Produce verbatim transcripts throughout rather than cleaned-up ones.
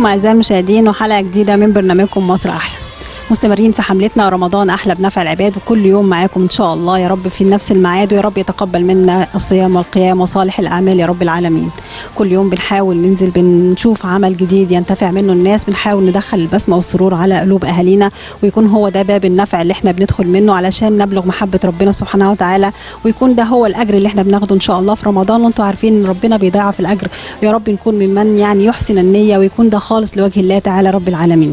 أعزائي المشاهدين وحلقة جديدة من برنامجكم مصر أحلى. مستمرين في حملتنا رمضان أحلى بنفع العباد، وكل يوم معاكم إن شاء الله يا رب في نفس الميعاد، ويا رب يتقبل منا الصيام والقيام وصالح الأعمال يا رب العالمين. كل يوم بنحاول ننزل بنشوف عمل جديد ينتفع منه الناس، بنحاول ندخل البسمة والسرور على قلوب أهالينا، ويكون هو ده باب النفع اللي احنا بندخل منه علشان نبلغ محبة ربنا سبحانه وتعالى، ويكون ده هو الأجر اللي احنا بناخده إن شاء الله في رمضان. وانتم عارفين إن ربنا بيضاعف الأجر، يا رب نكون ممن يعني يحسن النية ويكون ده خالص لوجه الله تعالى رب العالمين.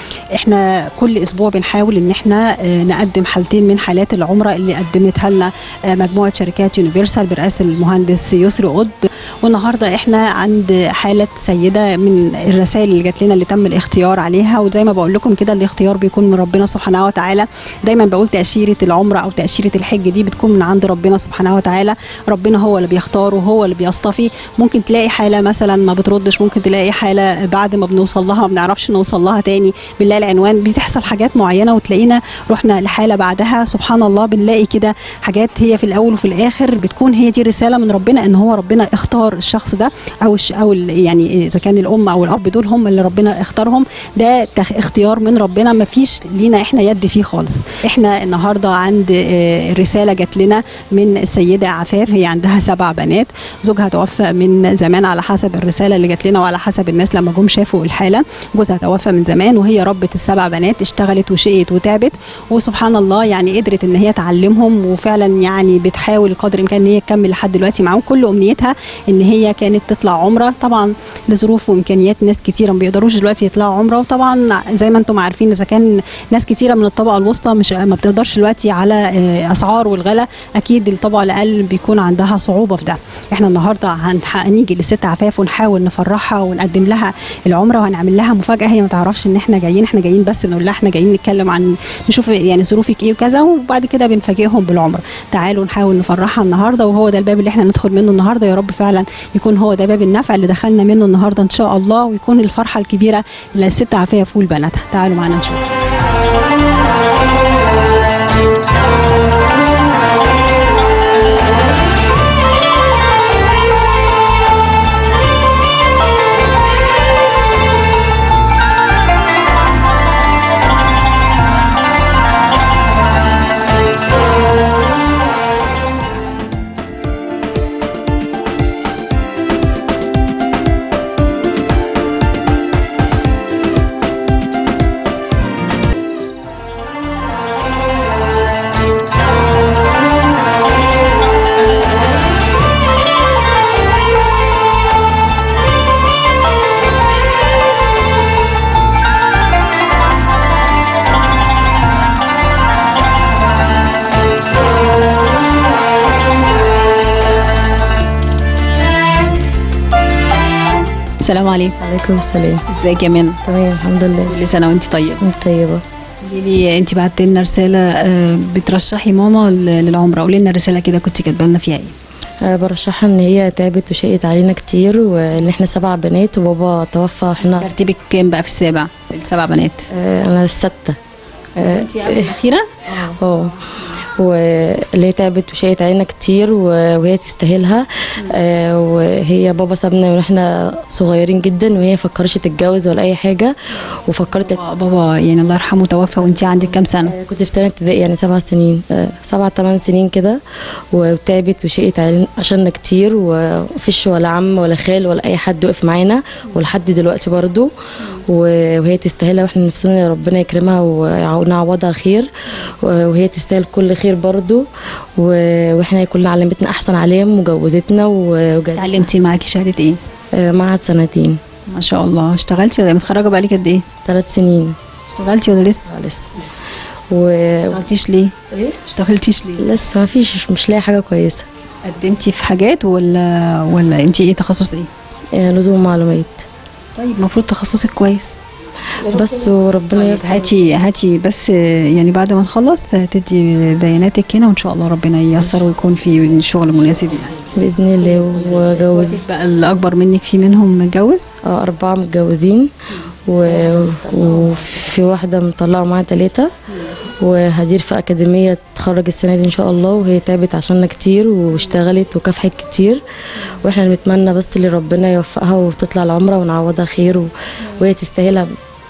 احنا كل اسبوع بنحاول ان احنا نقدم حالتين من حالات العمره اللي قدمتها لنا مجموعه شركات يونيفرسال برئاسه المهندس يسري قطب، والنهارده احنا عند حاله سيده من الرسائل اللي جات لنا اللي تم الاختيار عليها. وزي ما بقول لكم كده الاختيار بيكون من ربنا سبحانه وتعالى. دايما بقول تاشيره العمره او تاشيره الحج دي بتكون من عند ربنا سبحانه وتعالى، ربنا هو اللي بيختار وهو اللي بيصطفي. ممكن تلاقي حاله مثلا ما بتردش، ممكن تلاقي حاله بعد ما بنوصل لها ما بنعرفش نوصل لها تاني بالله العنوان، بتحصل حاجات معينه وتلاقينا رحنا لحاله بعدها سبحان الله بنلاقي كده حاجات هي في الاول وفي الاخر بتكون هي دي رساله من ربنا ان هو ربنا اختار الشخص ده او او يعني اذا كان الام او الاب دول هم اللي ربنا اختارهم، ده اختيار من ربنا ما فيش لينا احنا يد فيه خالص. احنا النهارده عند رساله جات لنا من السيده عفاف، هي عندها سبع بنات، زوجها توفى من زمان على حسب الرساله اللي جات لنا وعلى حسب الناس لما جم شافوا الحاله. جوزها توفى من زمان وهي ربت السبع بنات، اشتغلت وشقيت وتعبت، وسبحان الله يعني قدرت ان هي تعلمهم، وفعلا يعني بتحاول قدر الامكان ان هي تكمل لحد دلوقتي معاهم. كل امنيتها ان هي كانت تطلع عمره، طبعا لظروف وامكانيات ناس كتيره ما بيقدروش دلوقتي يطلعوا عمره، وطبعا زي ما انتم عارفين اذا كان ناس كتيره من الطبقه الوسطى مش ما بتقدرش دلوقتي على اسعار والغلا، اكيد الطبقه الاقل بيكون عندها صعوبه في ده. احنا النهارده هنيجي للست عفاف ونحاول نفرحها ونقدم لها العمره، وهنعمل لها مفاجاه. هي ما تعرفش ان احنا جايين، احنا جايين بس نقول لها احنا جايين نتكلم عن نشوف يعني ظروفك ايه وكذا، وبعد كده بنفاجئهم بالعمره. تعالوا نحاول نفرحها النهارده، وهو ده الباب اللي احنا ندخل منه النهارده، يا رب فعلا يكون هو ده باب النفع اللي دخلنا منه النهارده ان شاء الله، ويكون الفرحه الكبيره للست عفاف ولبناتها. تعالوا معانا نشوف. السلام عليكم. وعليكم السلام. ازيك يا منى؟ تمام الحمد لله. كل سنه وانت طيبه. انت طيبه. قولي لي انت بعتي لنا رساله بترشحي ماما للعمره، قولي لنا الرساله كده كنت كاتبه لنا فيها ايه؟ أه برشحها ان هي تعبت وشقت علينا كتير، وان احنا سبع بنات وبابا توفى. احنا ترتيبك كام بقى في السابع السبع بنات؟ أه انا السته. أه انت الاخيره؟ اه واللي هي تعبت وشقت علينا كتير وهي تستاهلها. آه وهي بابا سابنا من احنا صغيرين جدا، وهي فكرتش تتجوز ولا اي حاجه، وفكرت بابا, بابا يعني الله يرحمه توفى وانت عندك كام سنه؟ آه كنت في ثانيه ابتدائي، يعني سبع سنين آه سبع ثمان سنين كده، وتعبت وشقت علينا عشاننا كتير، ومفيش ولا عم ولا خال ولا اي حد وقف معانا ولحد دلوقتي برضو، وهي تستاهلها، واحنا نفسنا ربنا يكرمها ونعوضها خير، وهي تستاهل كل خير برضو، واحنا كلنا علمتنا احسن علام وجوزتنا. اتعلمتي معاكي شهاده ايه؟ آه معهد سنتين. ما شاء الله. اشتغلتي ولا متخرجه بقالك قد ايه؟ ثلاث سنين. اشتغلتي ولا لسه؟ آه لسه. و اشتغلتيش ليه؟ ايه؟ اشتغلتيش ليه؟ لسه ما فيش، مش لاقي حاجه كويسه. قدمتي في حاجات ولا ولا انت ايه تخصص ايه؟ آه نظم معلومات. طيب المفروض تخصصك كويس بس، وربنا يسر. هاتي هاتي بس يعني بعد ما نخلص تدي بياناتك هنا، وان شاء الله ربنا ييسر ويكون في شغل مناسب يعني باذن الله. وجوز بقى الاكبر منك في منهم متجوز؟ اه اربعه متجوزين، و- وفي واحدة مطلعة معاها تلاتة، وهدير في أكاديمية تتخرج السنة دي إن شاء الله، وهي تعبت عشاننا كتير واشتغلت وكافحت كتير، واحنا نتمنى بس اللي ربنا يوفقها وتطلع العمرة ونعوضها خير و... وهي تستاهلها.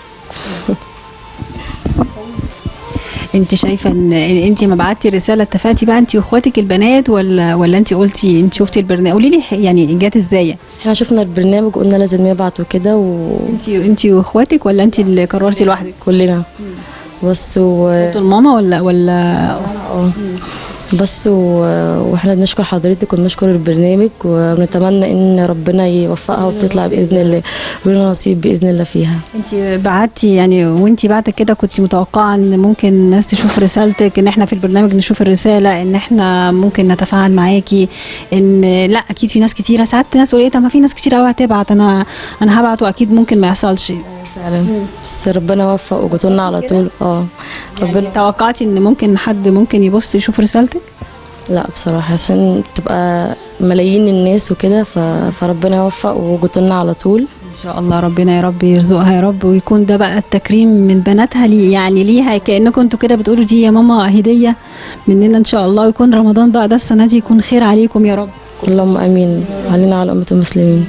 انت شايفه ان انت ما بعتي رساله اتفقتي بقى انت واخواتك البنات، ولا ولا انت قلتي انت شفتي البرنامج؟ قولي لي يعني جت ازاي؟ احنا شفنا البرنامج وقلنا لازم نبعت وكده، انت انت واخواتك ولا انت اللي قررتي لوحدك؟ وكلنا بس و... قلتوا لماما ولا ولا اه بس و... واحنا بنشكر حضرتك وبنشكر البرنامج، ونتمنى ان ربنا يوفقها وتطلع باذن الله ولنا نصيب باذن الله فيها. انت بعتي يعني، وانت بعد كده كنت متوقعه ان ممكن الناس تشوف رسالتك، ان احنا في البرنامج نشوف الرساله، ان احنا ممكن نتفاعل معاكي، ان لا اكيد في ناس كتيره، ساعات ناس تقول ايه طب ما في ناس كتير قوي هتبعت، انا انا هبعت واكيد ممكن ما يحصلش. فعلا بس ربنا وفق وجوتولنا على طول. اه ربنا ربنا. توقعتي ان ممكن حد ممكن يبص يشوف رسالتك؟ لا بصراحه عشان تبقى ملايين الناس وكده ف... فربنا يوفق وجوتولنا على طول ان شاء الله. ربنا يا رب يرزقها يا رب، ويكون ده بقى التكريم من بناتها لي يعني ليها، كانكم انتوا كده بتقولوا دي يا ماما هديه مننا ان شاء الله، ويكون رمضان بقى ده السنه دي يكون خير عليكم يا رب. اللهم امين علينا على امه المسلمين.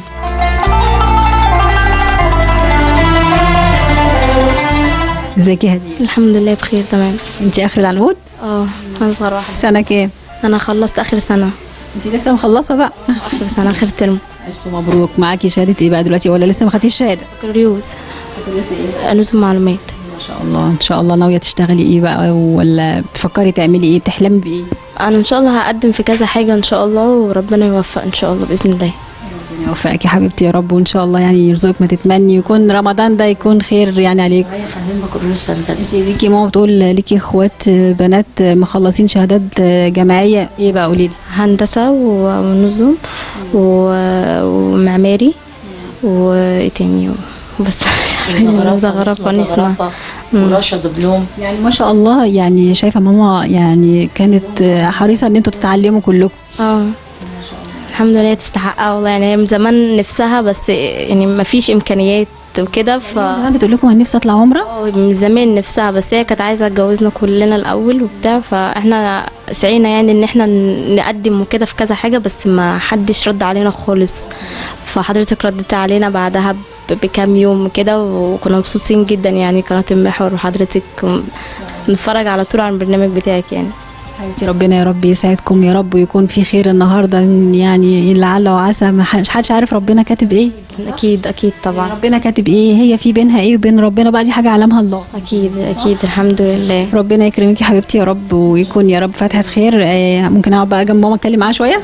ازيك يا هديه؟ الحمد لله بخير تمام. انت اخر العنقود؟ اه انا صراحه سنه كام؟ انا خلصت اخر سنه. انت لسه مخلصه بقى؟ اخر سنه اخر ترم. ألف مبروك. معاكي شهاده ايه بقى دلوقتي ولا لسه ما خدتيش شهاده؟ بكالوريوس نظم معلومات. ما شاء الله. ان شاء الله ناويه تشتغلي ايه بقى، ولا بتفكري تعملي ايه، بتحلمي بايه؟ انا ان شاء الله هقدم في كذا حاجه ان شاء الله، وربنا يوفق ان شاء الله باذن الله. ربنا يوفقك يا حبيبتي يا رب، وان شاء الله يعني يرزقك ما تتمني، ويكون رمضان ده يكون خير يعني عليك. انت ليكي ماما بتقول ليكي اخوات بنات مخلصين شهادات جامعيه، ايه بقى قولي لي؟ هندسه ونظم و- ومعماري وايه تاني بس مش عارفه. زغرفه ونسمه ورشا دبلوم. يعني ما شاء الله. يعني شايفه ماما يعني كانت حريصه ان انتوا تتعلموا كلكم. اه الحمد لله تستحقها والله، يعني هي من زمان نفسها بس يعني ما فيش امكانيات وكده ف زمان بتقول لكم انا نفسي اطلع عمره. اه من زمان نفسها، بس هي كانت عايزه تجوزنا كلنا الاول وبتاع، فاحنا سعينا يعني ان احنا نقدم وكده في كذا حاجه، بس ما حدش رد علينا خالص. فحضرتك ردت علينا بعدها ب- بكام يوم كده، وكنا مبسوطين جدا يعني قناه المحور وحضرتك نتفرج على طول على البرنامج بتاعك يعني. حبيبتي ربنا يا رب يسعدكم يا رب، ويكون في خير النهارده، يعني لعل وعسى، ما حدش حدش عارف ربنا كاتب ايه. اكيد اكيد طبعا. ربنا كاتب ايه، هي في بينها ايه وبين ربنا بقى، دي حاجه علمها الله. اكيد اكيد الحمد لله. ربنا يكرمك يا حبيبتي يا رب، ويكون يا رب فتحة خير. آه، ممكن اقعد بقى جنب ماما اتكلم معاها شويه؟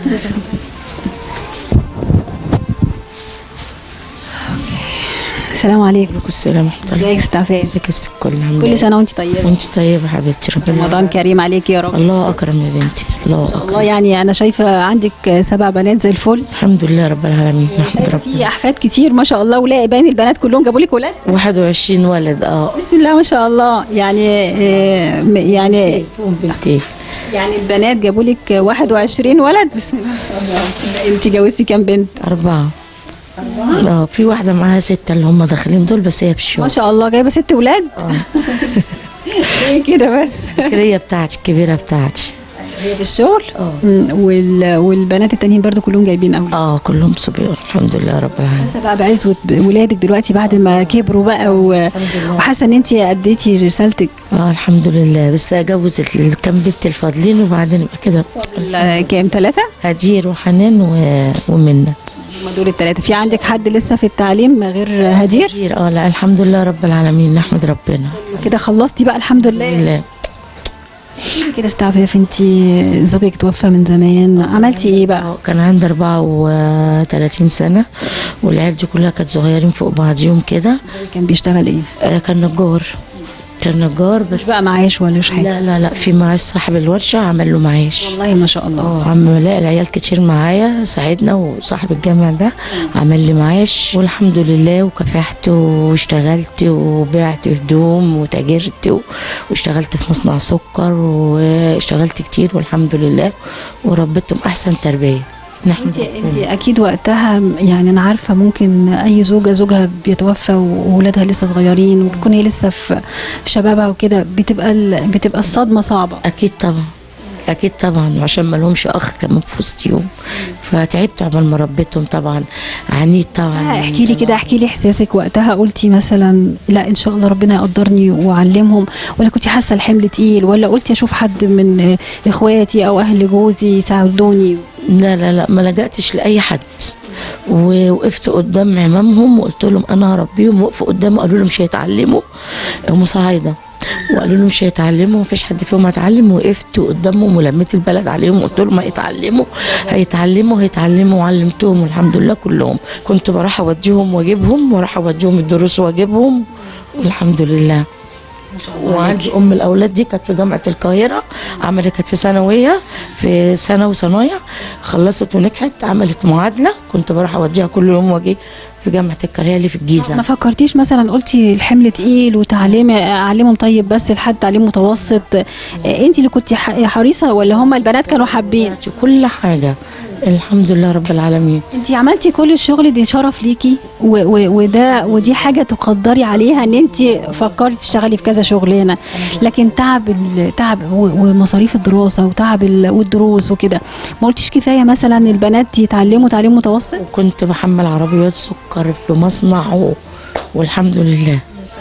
السلام عليكم. عليكم السلام ورحمة الله. ازيك ست عفاف؟ ازيك يا ست الكل؟ الحمد كل لله. سنه وانت طيبه. وانت طيبة يا حبيبتي، ربنا رمضان كريم عليك يا رب. الله أكرم يا بنتي، الله الله. أكرم. يعني انا شايفه عندك سبع بنات زي الفل. الحمد لله رب العالمين، نحمد شايفة ربنا. في احفاد كتير ما شاء الله، ولاقي باين البنات كلهم جابوا لك ولاد. واحد وعشرين ولد. اه بسم الله ما شاء الله. يعني آه، يعني فيهم بنتين. يعني البنات جابوا لك واحد وعشرين ولد. بسم الله ما شاء الله. انت جوزتي كام بنت؟ أربعة. اه في واحدة معاها ستة اللي هم داخلين دول، بس هي في ما الشغل. شاء الله جايبه ست ولاد. اه ايه كده بس؟ الكبيرة بتاعتي الكبيرة بتاعتي. هي في الشغل. اه مم، وال... والبنات التانيين برضو كلهم جايبين قوي. اه كلهم صبيان الحمد لله رب العالمين. حاسه بقى بعزوه ولادك دلوقتي بعد ما كبروا بقى و... وحاسه ان انت اديتي رسالتك. اه الحمد لله، بس اجوز الكام بنت الفاضلين وبعدين يبقى كده. ال- كام؟ ثلاثه؟ هدير وحنان و... ومنى. هم دول الثلاثه. في عندك حد لسه في التعليم غير هدير؟ هدير اه لا الحمد لله رب العالمين، نحمد ربنا. كده خلصتي بقى الحمد لله. لله. كده استعفاف، انت زوجك توفى من زمان، عملتي ايه بقى؟ آه، كان عندي أربعة وثلاثين سنة، والعيال دي كلها كانت صغيرين فوق بعضيهم كده. كان بيشتغل ايه؟ آه كان نجار، كان نجار مش بس. بقى معاش ولا مش حاجه؟ لا لا لا في معاش، صاحب الورشة عمل له معاش. والله ما شاء الله. اه عم لاقي العيال كتير معايا ساعدنا، وصاحب الجامع ده عمل لي معاش والحمد لله، وكافحت واشتغلت وبعت هدوم وتاجرت و- واشتغلت في مصنع سكر واشتغلت كتير والحمد لله، وربيتهم احسن تربيه. انت انت اكيد وقتها يعني انا عارفه ممكن اي زوجه زوجها بيتوفى واولادها لسه صغيرين وبتكون هي لسه في في شبابها وكده، بتبقى ال... بتبقى الصدمه صعبه. اكيد طبعا، اكيد طبعا، وعشان ما لهمش اخ كمان في وسطهم، فتعبت عمال ما ربيتهم طبعا، عنيت طبعا. احكي لي كده، احكي لي احساسك وقتها. قلتي مثلا لا ان شاء الله ربنا يقدرني واعلمهم، ولا كنتي حاسه الحمل تقيل، ولا قلتي اشوف حد من اخواتي او اهل جوزي يساعدوني؟ لا لا لا، ما لجأتش لاي حد، ووقفت قدام عمامهم وقلت لهم انا هربيهم. وقفوا قدامي قالوا لي مش هيتعلموا، هم صعايده، وقالوا له مش هيتعلموا، مفيش حد فيهم هيتعلم. وقفت قدامهم ولميت البلد عليهم وقلت لهم هيتعلموا هيتعلموا هيتعلموا وعلمتهم والحمد لله كلهم. كنت بروح اوديهم واجيبهم، واروح اوديهم الدروس واجيبهم والحمد لله. وعندي ام الاولاد دي كانت في جامعه القاهره، عملت كانت في ثانويه في ثانوي صنايع، خلصت ونجحت، عملت معادله، كنت بروح اوديها كل يوم واجي في جامعه القاهره اللي في الجيزه. ما فكرتيش مثلا قلتي الحمل تقيل وتعلمي اعلمهم طيب بس لحد تعليم متوسط؟ انت اللي كنت حريصه ولا هم البنات كانوا حابين؟ كل حاجه الحمد لله رب العالمين. انت عملتي كل الشغل دي، شرف ليكي، وده ودي حاجه تقدري عليها ان انت فكرتي تشتغلي في كذا شغلانه، لكن تعب تعب ومصاريف الدراسه وتعب والدروس وكده، ما قلتيش كفايه مثلا البنات يتعلموا تعليم متوسط؟ كنت بحمل عربيات سكر في مصنع و... والحمد لله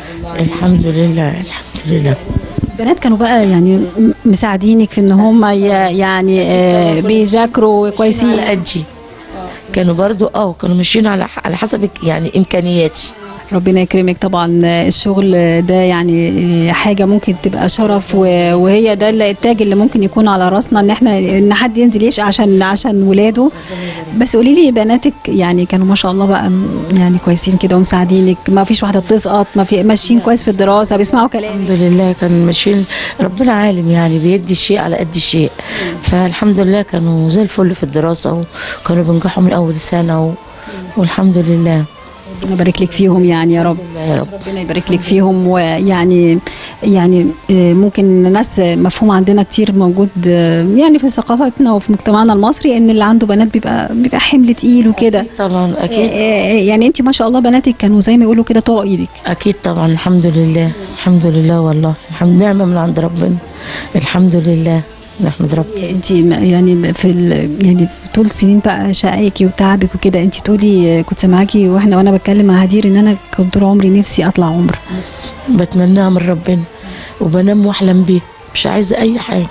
الحمد لله الحمد لله. البنات كانوا بقى يعني مساعدينك في ان هم يعني آه بيذاكروا كويسين؟ على قدي، كانوا برضو اه كانوا ماشيين على على حسب يعني امكانياتي. ربنا يكرمك. طبعا الشغل ده يعني حاجه ممكن تبقى شرف، وهي ده التاج اللي ممكن يكون على راسنا، ان احنا ان حد ينزل يعيش عشان عشان ولاده. بس قولي لي بناتك يعني كانوا ما شاء الله بقى يعني كويسين كده ومساعدينك؟ ما فيش واحده بتسقط؟ ما في ماشيين كويس في الدراسه؟ بيسمعوا كلامك؟ الحمد لله كانوا ماشيين، ربنا عالم يعني بيدي الشيء على قد الشيء، فالحمد لله كانوا زي الفل في الدراسه وكانوا بينجحوا من اول السنه و... والحمد لله. ربنا يبارك لك فيهم يعني يا رب. يا رب ربنا يبارك لك فيهم. ويعني يعني ممكن ناس مفهوم عندنا كتير موجود يعني في ثقافتنا وفي مجتمعنا المصري ان اللي عنده بنات بيبقى بيبقى حمل تقيل وكده. طبعا اكيد. يعني انت ما شاء الله بناتك كانوا زي ما يقولوا كده طوق ايدك. اكيد طبعا الحمد لله الحمد لله والله الحمد، نعمه من عند ربنا الحمد لله، نحمد ربنا. انت يعني في يعني في طول سنين بقى شقاكي وتعبك وكده، انت بتقولي كنت سامعاكي واحنا وانا بتكلم مع هدير ان انا كنت طول عمري نفسي اطلع عمره. بتمناها من ربنا وبنام واحلم بيه، مش عايزه اي حاجه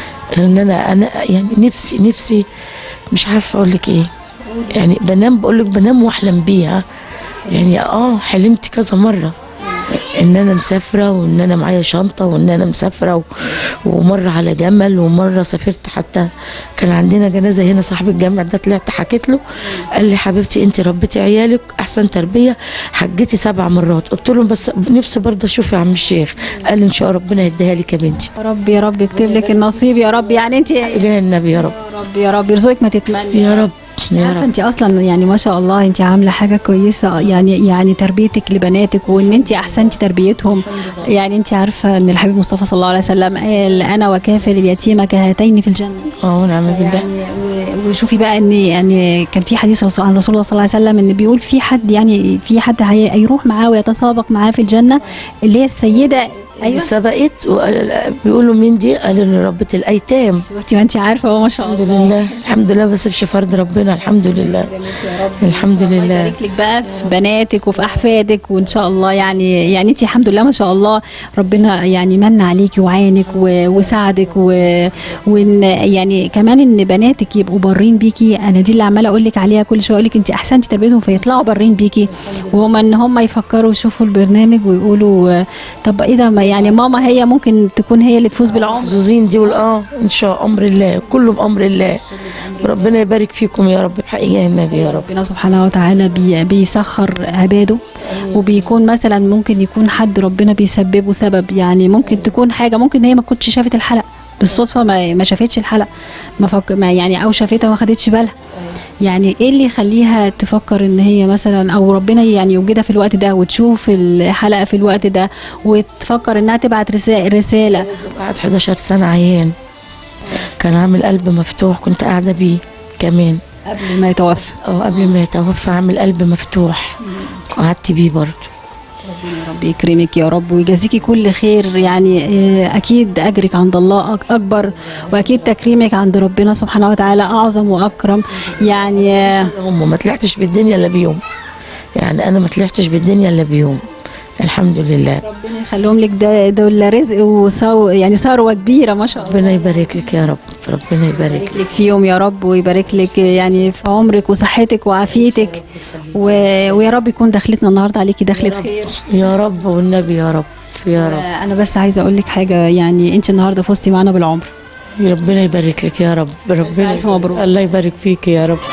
ان انا انا يعني نفسي نفسي مش عارفه اقول لك ايه، يعني بنام بقول لك بنام واحلم بيها. يعني اه حلمت كذا مره ان انا مسافره وان انا معايا شنطه وان انا مسافره و... ومره على جمل، ومره سافرت حتى كان عندنا جنازه هنا، صاحب الجامع ده طلعت حكيت له قال لي حبيبتي انت ربيتي عيالك احسن تربيه، حجتي سبع مرات. قلت له بس نفسي برضه اشوف يا عم الشيخ. قال لي ان شاء الله ربنا يديها لك يا بنتي. يا رب يا رب يكتب لك النصيب يا رب. يعني انت اله النبي يا رب يا رب يا رب يرزقك ما تتمنى يا رب يا رب. انت اصلا يعني ما شاء الله انت عامله حاجه كويسه، يعني يعني تربيتك لبناتك وان انت احسنتي تربيتهم. يعني انت عارفه ان الحبيب مصطفى صلى الله عليه وسلم قال انا وكافل اليتيمه كهاتين في الجنه. اه ونعم بالله. يعني وشوفي بقى ان يعني كان في حديث عن رسول الله صلى الله عليه وسلم ان بيقول في حد يعني في حد هيروح معاه ويتسابق معاه في الجنه، اللي هي السيده ايوه سبقت. بيقولوا مين دي؟ قالوا ربة الايتام. شفتي ما انت عارفه هو ما شاء الله. الحمد لله الحمد لله، بس مش فرض ربنا الحمد لله الحمد لله. يبارك لك بقى في بناتك وفي احفادك وان شاء الله. يعني يعني انت الحمد لله ما شاء الله ربنا يعني من عليكي وعانك وساعدك، وان يعني كمان ان بناتك يبقوا بارين بيكي. انا دي اللي عماله اقول لك عليها كل شويه، اقول لك انت احسنتي تربيتهم فيطلعوا بارين بيكي، وهم ان هم يفكروا يشوفوا البرنامج ويقولوا طب ايه ده، يعني ماما هي ممكن تكون هي اللي تفوز بالعمر. محظوظين دي اه ان شاء امر الله، كله بامر الله. ربنا يبارك فيكم يا رب بحقيقه النبي يا رب. ربنا سبحانه وتعالى بي بيسخر عباده، وبيكون مثلا ممكن يكون حد ربنا بيسببه سبب. يعني ممكن تكون حاجه ممكن هي ما كنتش شافت الحلقه بالصدفه، ما ما شافتش الحلقه ما, فك... ما يعني او شافتها وما خدتش بالها. يعني ايه اللي يخليها تفكر ان هي مثلا او ربنا يعني يوجدها في الوقت ده وتشوف الحلقه في الوقت ده وتفكر انها تبعت رساله؟ قعد حداشر سنه عيان، كان عامل قلب مفتوح، كنت قاعده بيه كمان. قبل ما يتوفى. اه قبل ما يتوفى عامل قلب مفتوح، قعدت بيه برضه. ربنا يا رب يكرمك يا رب ويجازيكي كل خير. يعني آه، اكيد اجرك عند الله أك- اكبر، واكيد تكريمك عند ربنا سبحانه وتعالى اعظم واكرم. يعني آه، هم ما طلعتش بالدنيا الا بيوم، يعني انا ما طلعتش بالدنيا الا بيوم، الحمد لله. ربنا يخليهم لك، ده دول رزق وصو يعني ثروه كبيره ما شاء الله. ربنا يبارك لك يا رب، ربنا يبارك يبارك لك فيهم يا رب، ويبارك لك يعني في عمرك وصحتك وعافيتك، و... ويا رب يكون دخلتنا النهارده عليكي دخلة خير يا رب والنبي يا رب يا رب. آه، انا بس عايزه اقول لك حاجه، يعني انت النهارده فزتي معانا بالعمر. ربنا يبارك لك يا رب، ربنا ألف مبروك. الله يبارك فيك يا رب.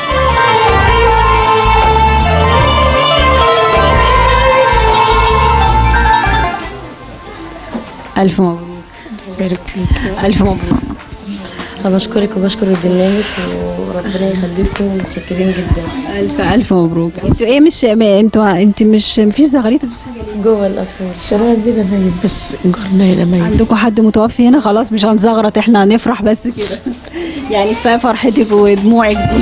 الف مبروك. يبارك فيك. الف مبروك. انا بشكرك وبشكر البرنامج وربنا يخليكم، متشكرين جدا. الف الف مبروك. انتوا ايه مش ما انتوا انت مش مفيش زغاريت بس جوه الاطفال الشرايط دي ميت، بس جارنا هنا ميت. عندكم حد متوفي هنا؟ خلاص مش هنزغرط، احنا هنفرح بس كده. يعني كفايه فرحتك ودموعك دي.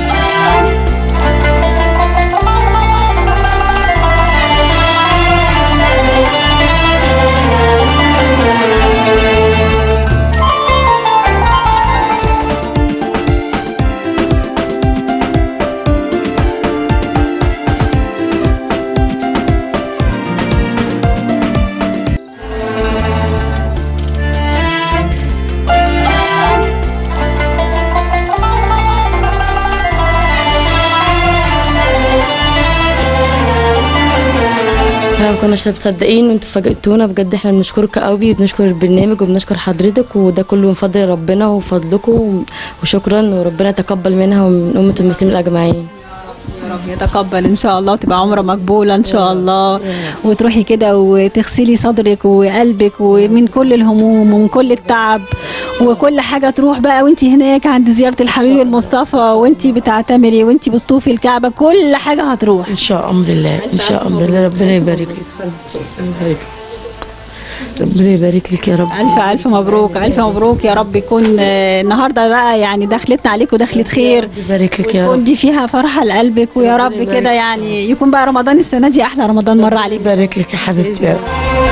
احنا ما كناش مصدقين وانتوا فاجئتونا بجد. احنا بنشكرك قوي وبنشكر البرنامج وبنشكر حضرتك، وده كله من فضل ربنا وفضلكم، وشكرا وربنا يتقبل منها ومن أمة المسلمين الأجمعين. يا رب يتقبل ان شاء الله، وتبقى عمره مقبوله ان شاء الله، وتروحي كده وتغسلي صدرك وقلبك ومن كل الهموم ومن كل التعب وكل حاجه تروح بقى، وانت هناك عند زياره الحبيب المصطفى وانت بتعتمري وانت بتطوفي الكعبه، كل حاجه هتروح ان شاء امر الله، ان شاء امر الله. ربنا يبارك لك، ربنا يبارك لك، ربنا يبارك لك يا رب. الف الف مبروك، الف مبروك يا رب. يكون آه، النهارده بقى يعني دخلتنا عليكم دخلة خير، يبارك لك يا ويكون رب. دي فيها فرحه لقلبك، ويا رب يبارك كده يعني يكون بقى رمضان السنه دي احلى رمضان مره عليك. يبارك لك يا حبيبتي يا رب.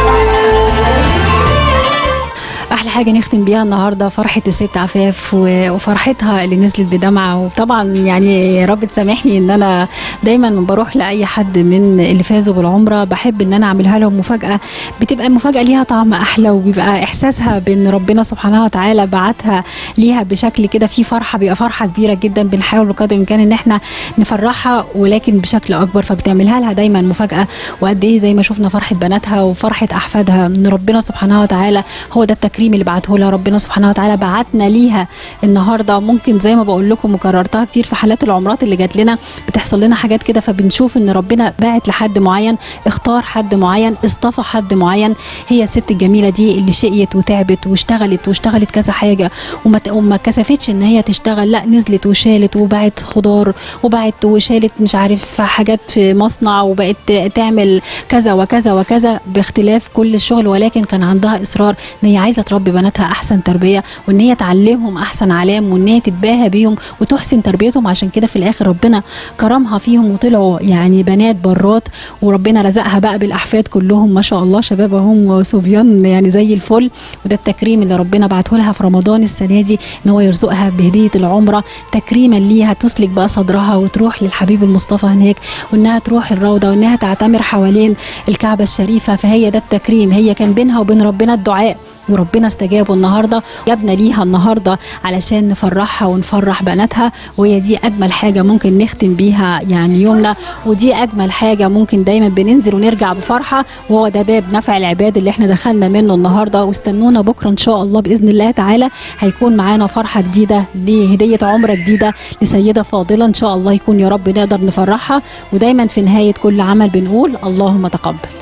احلى حاجه نختم بيها النهارده فرحه الست عفاف و- وفرحتها اللي نزلت بدمعه. وطبعا يعني يا رب تسامحني ان انا دايما بروح لاي حد من اللي فازوا بالعمره بحب ان انا اعملها لهم مفاجاه، بتبقى المفاجاه ليها طعم احلى، وبيبقى احساسها بان ربنا سبحانه وتعالى بعتها ليها بشكل كده فيه فرحه، بيبقى فرحه كبيره جدا. بنحاول بقدر الامكان ان احنا نفرحها ولكن بشكل اكبر، فبتعملها لها دايما مفاجاه. وقد ايه زي ما شفنا فرحه بناتها وفرحه احفادها، ان ربنا سبحانه وتعالى هو ده التكريم اللي بعته لها. ربنا سبحانه وتعالى بعتنا ليها النهارده. ممكن زي ما بقول لكم وكررتها كتير في حالات العمرات اللي جات لنا، بتحصل لنا حاجات كده فبنشوف ان ربنا باعت لحد معين، اختار حد معين، اصطفى حد معين. هي الست الجميله دي اللي شقيت وتعبت واشتغلت واشتغلت كذا حاجه، وما ت- وما كسفتش ان هي تشتغل، لا نزلت وشالت وباعت خضار وباعت وشالت مش عارف حاجات في مصنع، وبقت تعمل كذا وكذا وكذا باختلاف كل الشغل، ولكن كان عندها اصرار ان هي عايزه تربي بناتها احسن تربيه، وان هي تعلمهم احسن علام، وان هي تتباهى بيهم وتحسن تربيتهم. عشان كده في الاخر ربنا كرمها فيهم وطلعوا يعني بنات برات، وربنا رزقها بقى بالاحفاد كلهم ما شاء الله، شبابهم وصبيان يعني زي الفل. وده التكريم اللي ربنا بعته لها في رمضان السنه دي، ان هو يرزقها بهديه العمره تكريما ليها، تسلك بقى صدرها وتروح للحبيب المصطفى هناك، وانها تروح الروضه، وانها تعتمر حوالين الكعبه الشريفه. فهي ده التكريم، هي كان بينها وبين ربنا الدعاء، وربنا استجابه النهارده، جابنا ليها النهارده علشان نفرحها ونفرح بناتها. وهي دي اجمل حاجه ممكن نختم بيها يعني يومنا، ودي اجمل حاجه ممكن دايما بننزل ونرجع بفرحه، وهو ده باب نفع العباد اللي احنا دخلنا منه النهارده. واستنونا بكره ان شاء الله باذن الله تعالى، هيكون معانا فرحه جديده لهديه عمره جديده لسيده فاضله ان شاء الله، يكون يا رب نقدر نفرحها. ودايما في نهايه كل عمل بنقول اللهم تقبل.